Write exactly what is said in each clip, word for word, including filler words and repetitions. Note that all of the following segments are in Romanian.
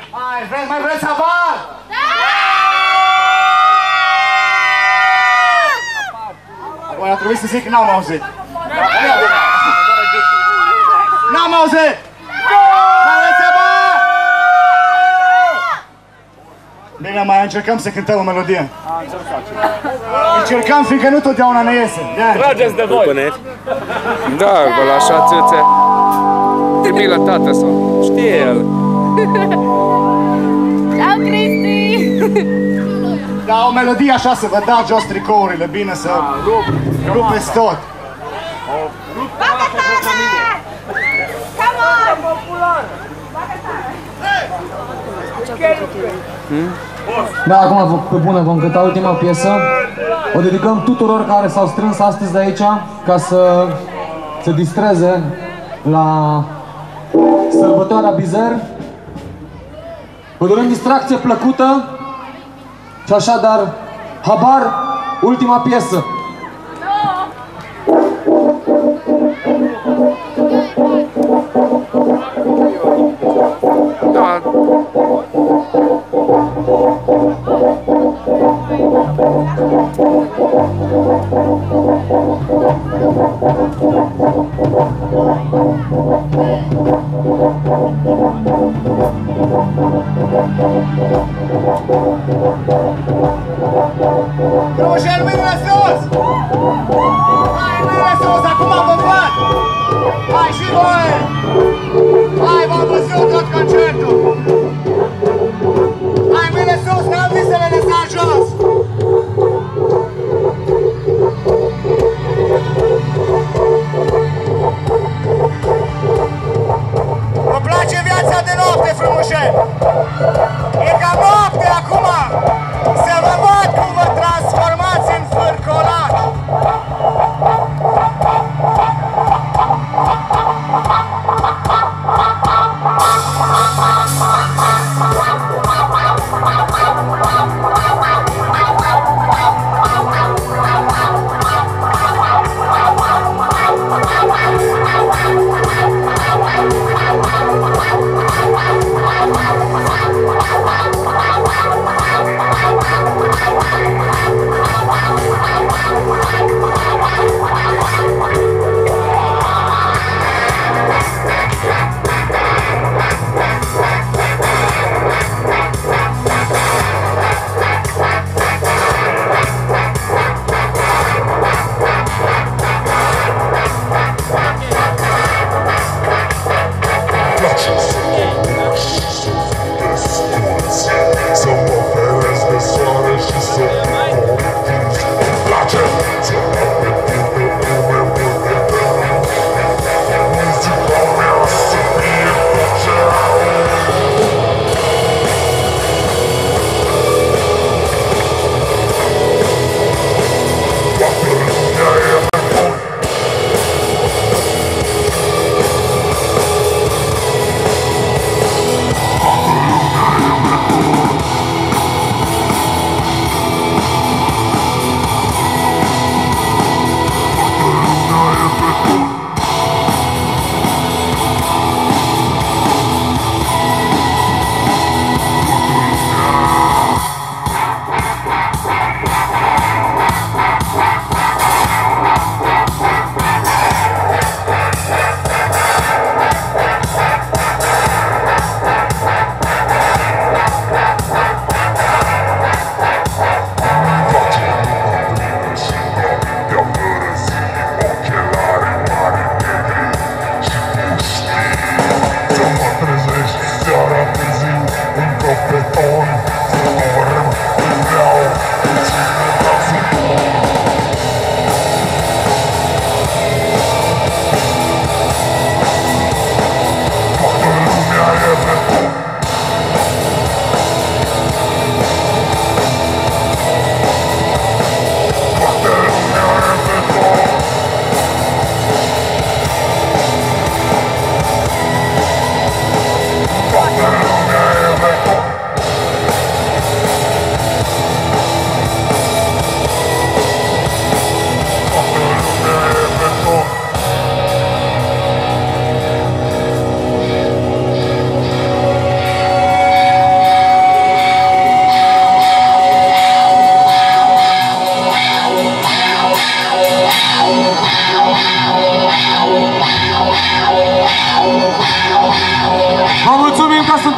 Hai, vreți, mai vreți habar? Da! Acum a trebuit să zic că n-am auzit. N-am auzit! Mai vreți habar? Bine, mai încercăm să cântăm o melodie. Încercăm, fiindcă nu totdeauna ne iese. Trageți de voi! Da, vă lași atâția. Trimi la tată sau știe el. Ciao, Cristi! Da, o melodie așa să vă dau jos tricourile, bine să rupeți tot. Bagă tare! Come on! Da, acum pe bune vom cânta ultima piesă. O dedicăm tuturor care s-au strâns astăzi de aici ca să se distreze la sărbătoarea Bizer. Vă dorim distracție plăcută și așadar, habar, ultima piesă. Da. Frumușel, mâinile sus! Hai, mâinile sus, acum vă văd! Hai și voi! Hai, v-am văzut tot concertul! Hai, mâinile sus, n-am zis să le lăsați jos! Vă place viața de noapte, frumușel? E ca noapte acum! Să vă văd cum vă transformați în fârcolaci!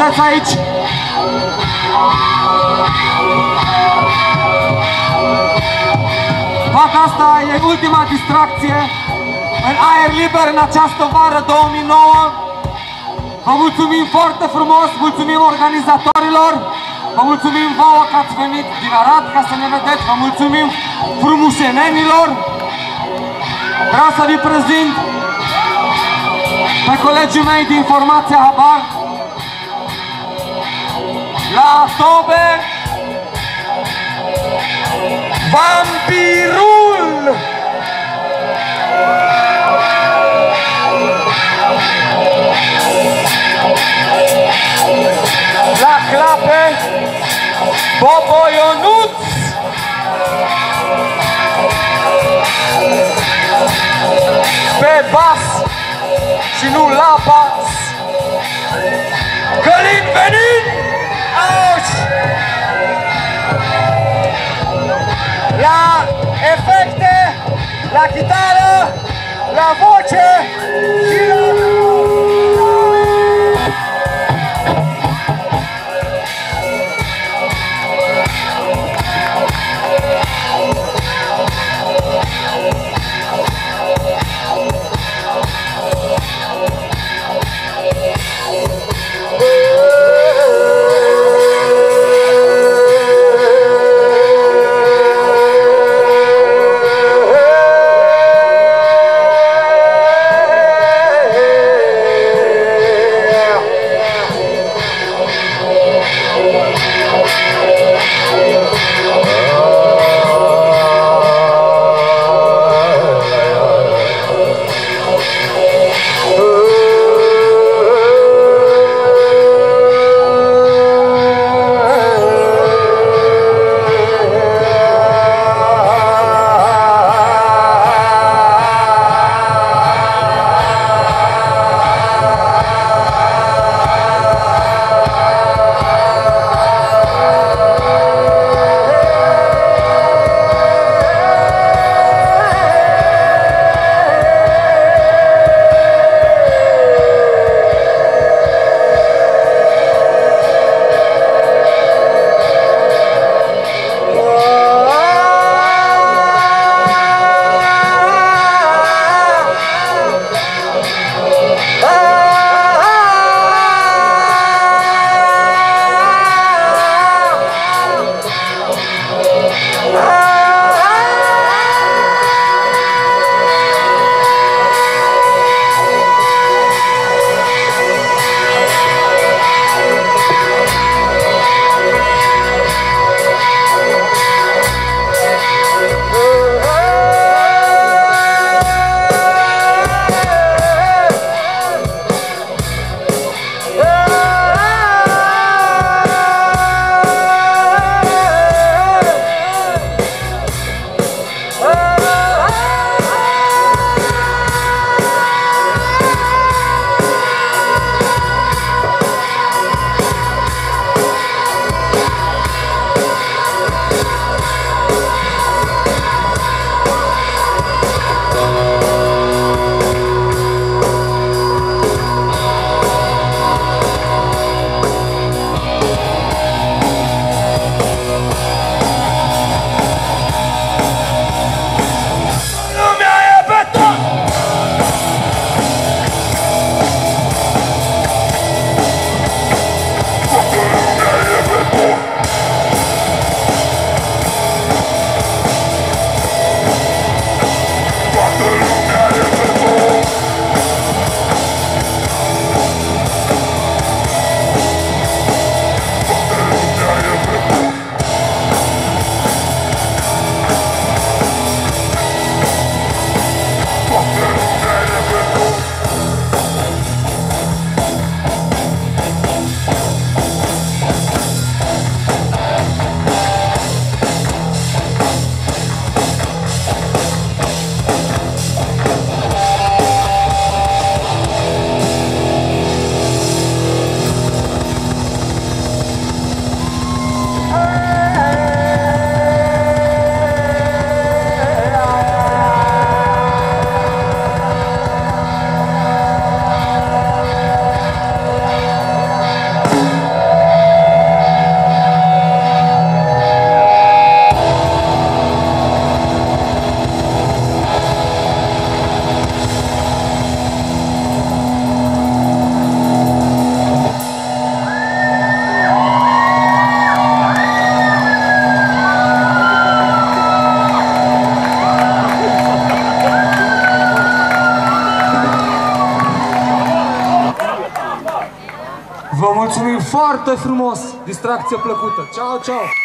vedeți aici. Fac asta, e ultima distracție în aer liber în această vară două mii nouă. Vă mulțumim foarte frumos, mulțumim organizatorilor, vă mulțumim vouă că ați venit din Arad ca să ne vedeți, vă mulțumim frumușenenilor. Vreau să vi prezint pe colegii mei din formația Habar. La tobe, Vampirul! La clape, Bobo Ionuț! Pe bas și nu la bas, Călin Venin! Auzi! La efecte, la chitară, la voce și la... foarte frumos, distracție plăcută. Ciao, ciao!